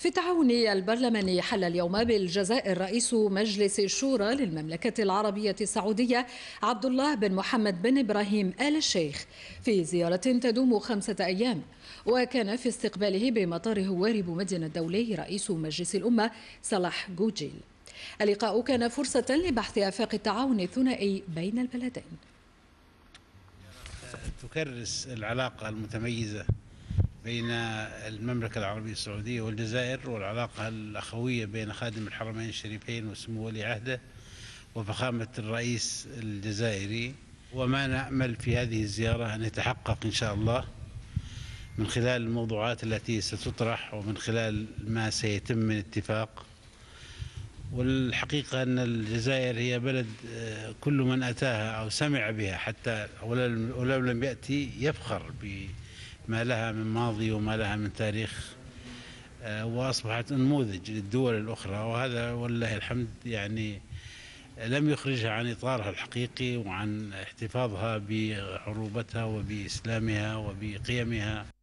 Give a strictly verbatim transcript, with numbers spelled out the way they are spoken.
في التعاون البرلماني حل اليوم بالجزائر رئيس مجلس الشورى للمملكة العربية السعودية عبد الله بن محمد بن إبراهيم آل الشيخ في زيارة تدوم خمسة أيام. وكان في استقباله بمطار هواري بومدين الدولي رئيس مجلس الأمة صلاح جوجيل. اللقاء كان فرصة لبحث آفاق التعاون الثنائي بين البلدين. تكرس العلاقة المتميزة بين المملكة العربية السعودية والجزائر، والعلاقة الأخوية بين خادم الحرمين الشريفين وسمو ولي عهده وفخامة الرئيس الجزائري. وما نأمل في هذه الزيارة أن يتحقق إن شاء الله من خلال الموضوعات التي ستطرح ومن خلال ما سيتم من اتفاق. والحقيقة أن الجزائر هي بلد كل من أتاها أو سمع بها حتى ولو لم يأتي يفخر بما لها من ماضي وما لها من تاريخ، وأصبحت نموذج للدول الأخرى، وهذا والله الحمد يعني لم يخرجها عن إطارها الحقيقي وعن احتفاظها بعروبتها وبإسلامها وبقيمها.